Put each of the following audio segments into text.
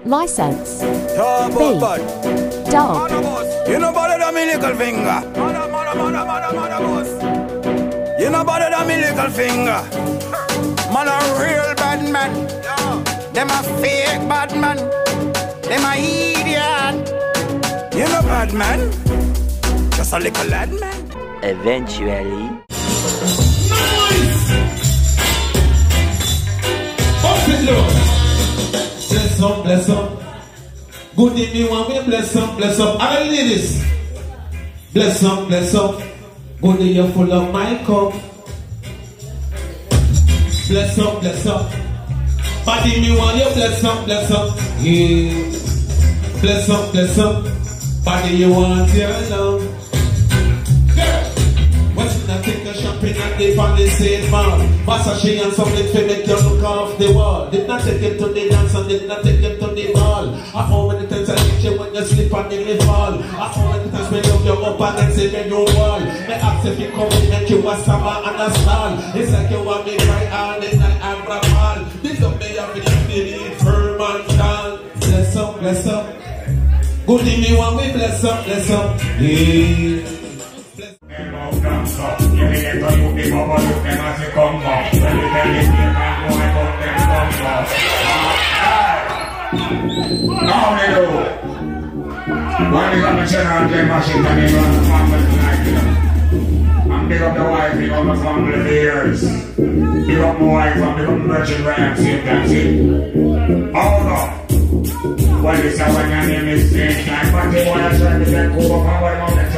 License. Talk B. about bad. Dog. You know better than me little finger. You know better than me little finger. Man a real bad man. Them a fake bad man. Them a idiot. You know bad man. Just a little lad man. Eventually. Nice! Bust it, Lord. Bless up, bless up. Good in me one way, bless up, bless up. All the ladies. Bless up, bless up. Good in you full of my cup. Bless up, bless up. Body me one you bless up, bless up. Yeah. Bless up, bless up. Body you want your love. What's not take a shopping and they on the same mall. Versace and something to make you look off the wall. Did not take it to the dance and did not take it to the ball. I found many times I hit you when you slip and then you fall. I found many times when you up and then say when you wall. Me ask if you come in make you a summer and a stall. It's like you want me cry all the night and grab all. This up me up in the firm and tall. Bless up, bless up. Good in me one way, bless up, bless up. Yeah. You need to you the bubble, you can as you come back. When you tell me you can't go and come them come back. Now they do. When you got the general game machine and you run the family like you. And big up the wife, big up the family for years. Big up my wife and big up the merchant rap, see that's it. Hold up. Well, this is when your name is changed. Like what they want to try to get cool up and what you want to do.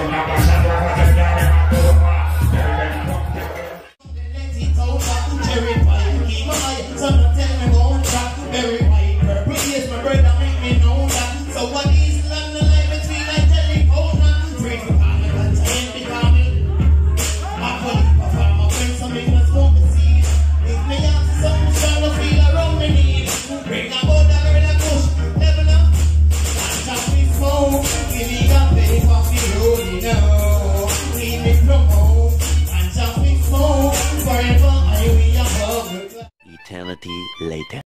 Eternity later.